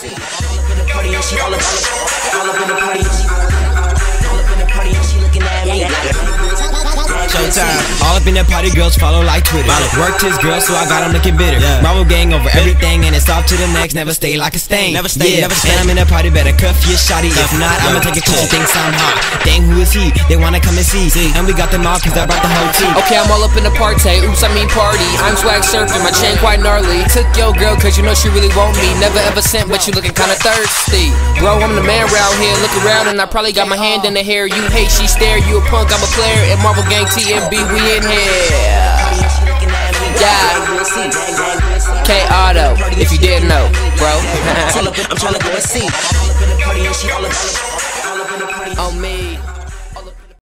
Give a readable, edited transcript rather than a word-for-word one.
in the party and she all up in the party and she all up in the party and she looking at me. Showtime. All up in that party, girls follow like Twitter. Worked his girl, so I got him looking bitter. Marvel gang over everything, and it's off to the next. Never stay like a stain. Never stay. And I'm in the party, better cuff your shawty. If not, I'ma take it cause she thinks I'm hot. Dang, who is he? They wanna come and see. And we got them all cause I brought the whole team. Okay, I'm all up in the party. Oops, I mean party. I'm swag surfing, my chain quite gnarly. Took your girl cause you know she really want me. Never ever sent, but you looking kinda thirsty. Bro, I'm the man round here. Look around and I probably got my hand in the hair. You hate, she stare. You a punk, I'm a player. At Marvel Gang TMB, we in here. Yeah. K Auto, if you didn't know, bro. I'm tryna go and see. On me.